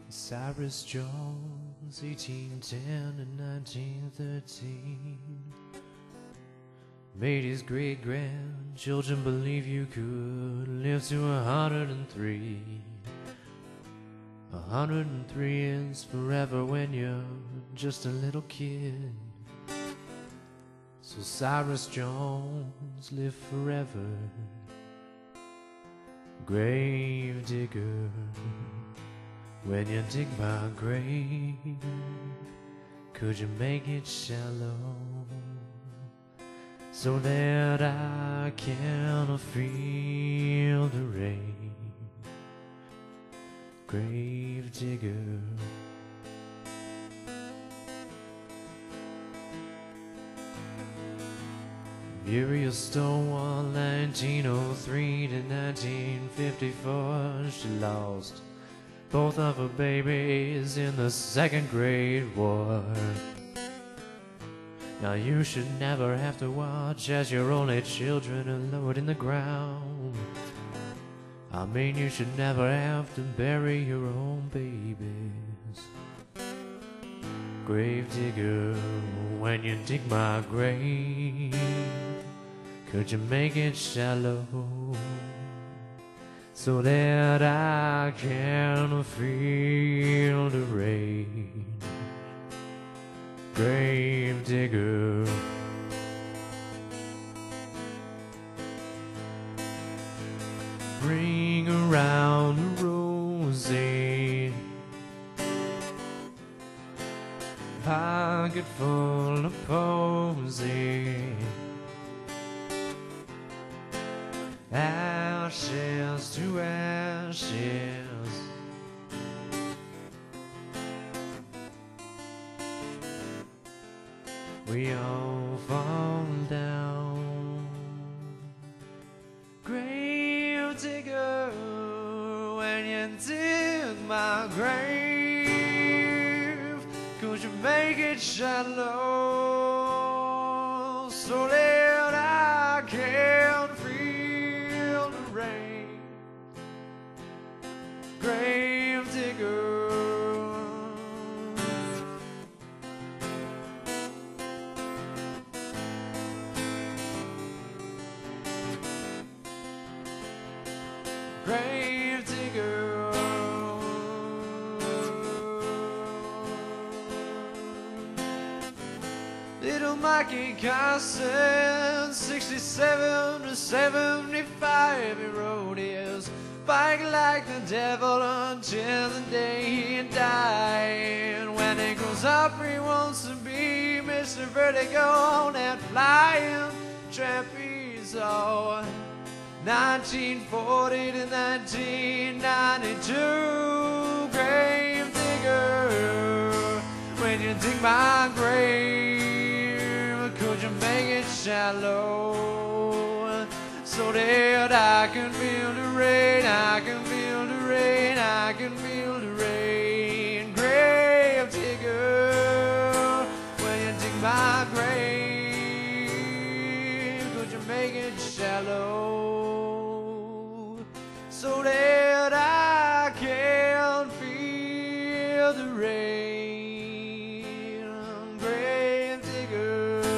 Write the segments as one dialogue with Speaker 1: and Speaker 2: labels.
Speaker 1: Cyrus Jones, 1810 to 1913, made his great-grandchildren believe you could live to 103. 103 is forever when you're just a little kid. So Cyrus Jones, live forever. Gravedigger, when you dig my grave, could you make it shallow so that I can feel the rain? Gravedigger. Muriel Stonewall, 1903 to 1954, she lost both of her babies in the Second Great War. Now you should never have to watch as your only children are lowered in the ground. I mean, you should never have to bury your own babies. Gravedigger, when you dig my grave, could you make it shallow so that I can feel the rain? Gravedigger. Bring around the rosy, pocket full of posy, ashes to ashes. We all fall down. Gravedigger, when you dig my grave, could you make it shallow so that I can feel the rain? Gravedigger. Gravedigger. Little Mikey Carson, 67 to 75, he rode his bike like the devil until the day he died. When he grows up, he wants to be Mr. Vertigo on that flying trapeze. Oh, 1940 to 1992, Gravedigger, when you dig my grave, could you make it shallow so that I can feel the rain, I can feel the rain, I can feel the rain? Gravedigger, when you dig my grave, could you make it shallow so that I can feel the rain? Gravedigger.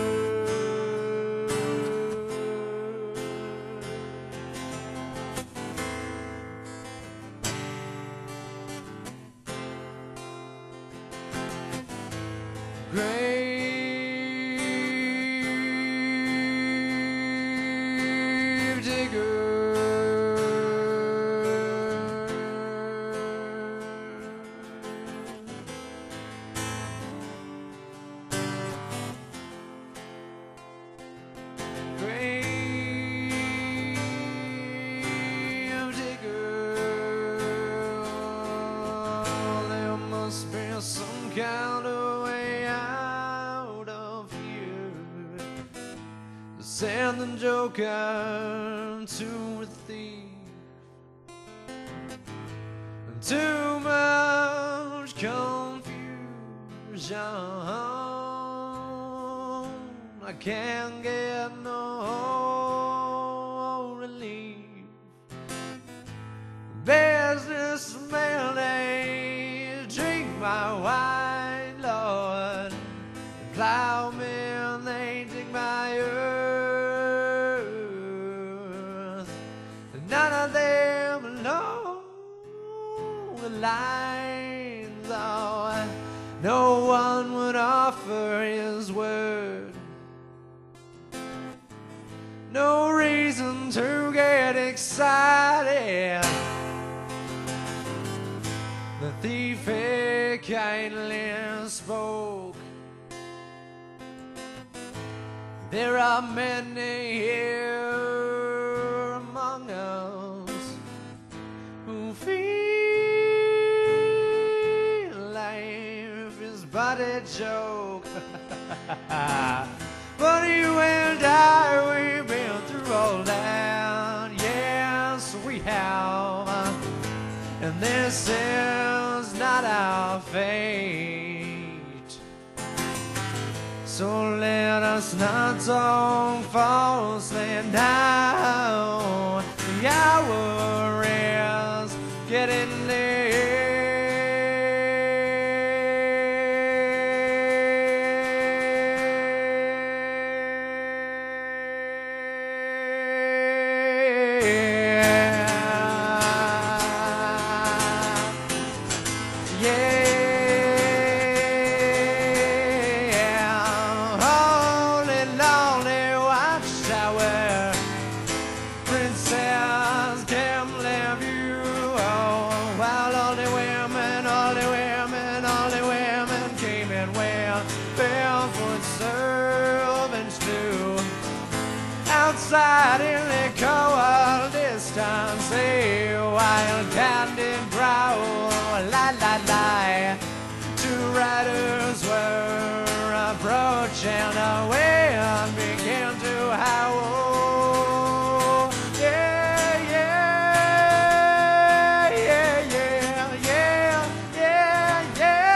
Speaker 1: Some kind of way out of here, send the joker to a thief. Too much confusion, I can't get no relief. Businessman ain't my wine, Lord. The plowmen, they dig my earth. None of them know the lines, oh, no one would offer his word. No reason to get excited. The thief he kindly spoke. There are many here among us who feel life is but a joke. But you and I, we've been through all that. Yes, we have. And this is not our fate. So let us not talk falsely now. The hour is getting late. Outside in the cold distance, a wild candy growl, la la la. Two riders were approaching, the wind began to howl. Yeah, yeah, yeah, yeah, yeah, yeah, yeah.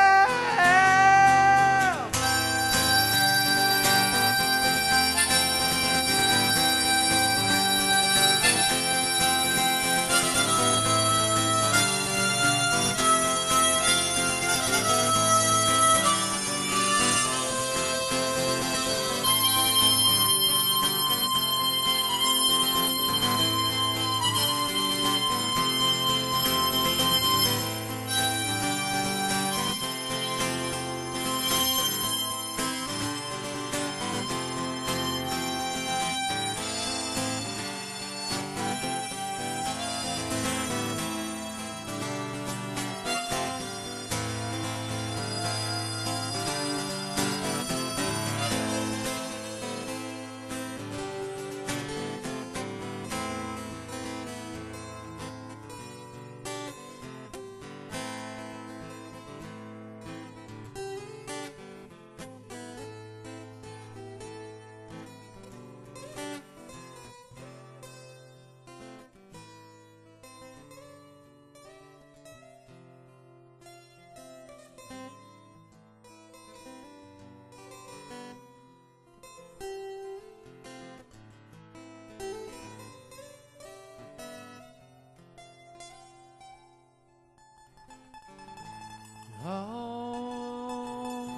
Speaker 1: All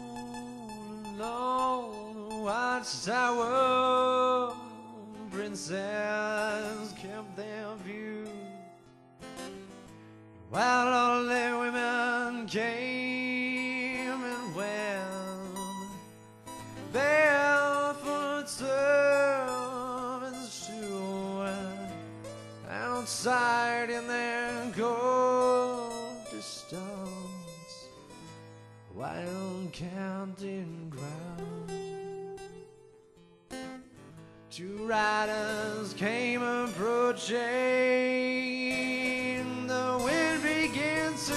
Speaker 1: along the Watchtower, princess kept their view, while all the women came and went, barefoot servants too, outside in their cold distance, wild counting ground. Two riders came approaching, the wind began to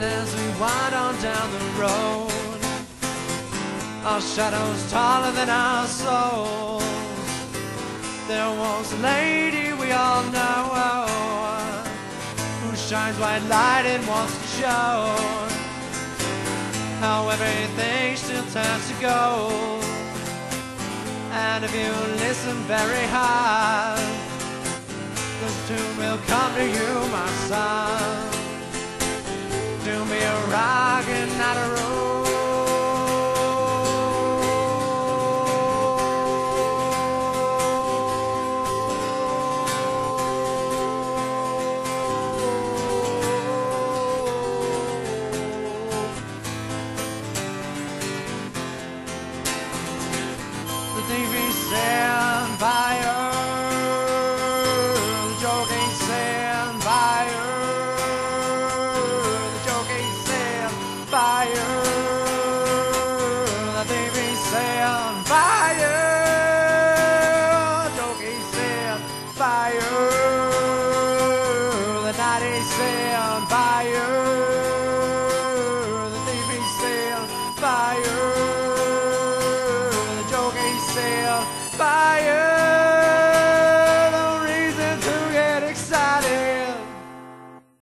Speaker 1: And as we wind on down the road, our shadows taller than our souls. There was a lady we all know who shines white light and wants to show how everything still turns to gold. And if you listen very hard, this tune will come to you, my son. To be a rock and not a roll. The TV's set fire, the joke ain't set fire, the joke ain't set fire, the TV's set fire, the joke ain't set fire, the night is set fire.